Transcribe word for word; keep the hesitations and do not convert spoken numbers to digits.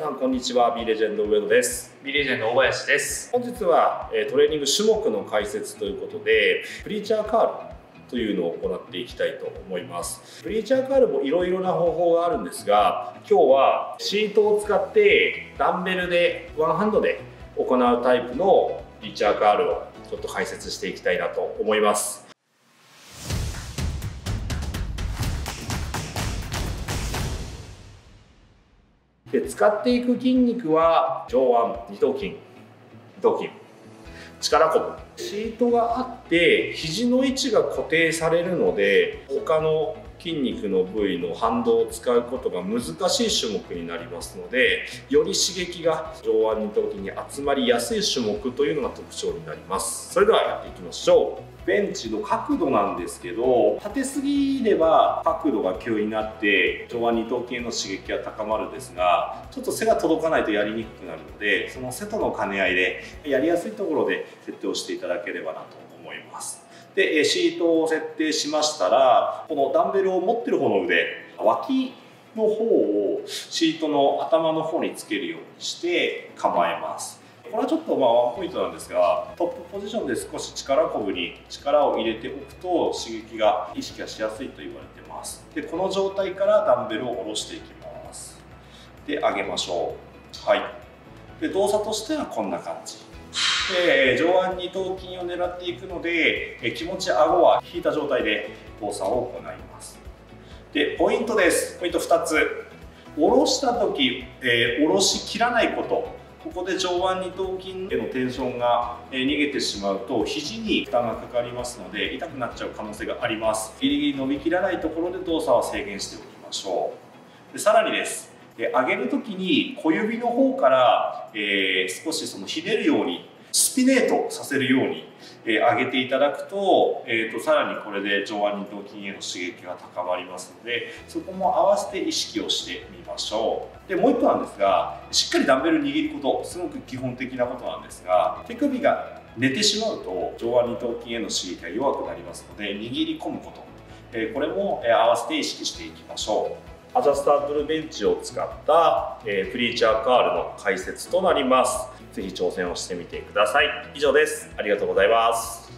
さんこんにちは。 B レジェンド上野です。 B レジェンド大林です。 本日はトレーニング種目の解説ということで、プリーチャーカールというのを行っていきたいと思います。プリーチャーカールもいろいろな方法があるんですが、今日はシートを使ってダンベルでワンハンドで行うタイプのプリーチャーカールをちょっと解説していきたいなと思います。で使っていく筋肉は上腕二頭筋、二頭筋、力こぶ、シートがあって肘の位置が固定されるので、他の筋肉の部位の反動を使うことが難しい種目になりますので、より刺激が上腕二頭筋に集まりやすい種目というのが特徴になります。それではやっていきましょう。ベンチの角度なんですけど、立てすぎれば角度が急になって上腕二頭筋への刺激が高まるんですが、ちょっと背が届かないとやりにくくなるので、その背との兼ね合いでやりやすいところで設定をしていただければなと思います。でシートを設定しましたら、このダンベルを持ってる方の腕、脇の方をシートの頭の方につけるようにして構えます。これはちょっとまあワンポイントなんですが、トップポジションで少し力こぶに力を入れておくと刺激が意識がしやすいと言われてます。でこの状態からダンベルを下ろしていきます。で上げましょう。はい。で動作としてはこんな感じで、上腕二頭筋を狙っていくので、気持ち顎は引いた状態で動作を行います。でポイントです。ポイントふたつ。下ろした時、えー、下ろしきらないこと。ここで上腕二頭筋へのテンションが逃げてしまうと肘に負担がかかりますので、痛くなっちゃう可能性があります。ギリギリ伸びきらないところで動作は制限しておきましょう。でさらにです、上げる時に小指の方から、えー、少しそのひねるようにスピネートさせるように、えー、上げていただくと、えー、とさらにこれで上腕二頭筋への刺激が高まりますので、そこも合わせて意識をしてみましょう。でもう一個なんですが、しっかりダンベル握ること、すごく基本的なことなんですが、手首が寝てしまうと上腕二頭筋への刺激が弱くなりますので、握り込むこと、えー、これも合わせて意識していきましょう。アジャスターブルベンチを使った、えー、プリーチャーカールの解説となります。ぜひ挑戦をしてみてください。以上です。ありがとうございます。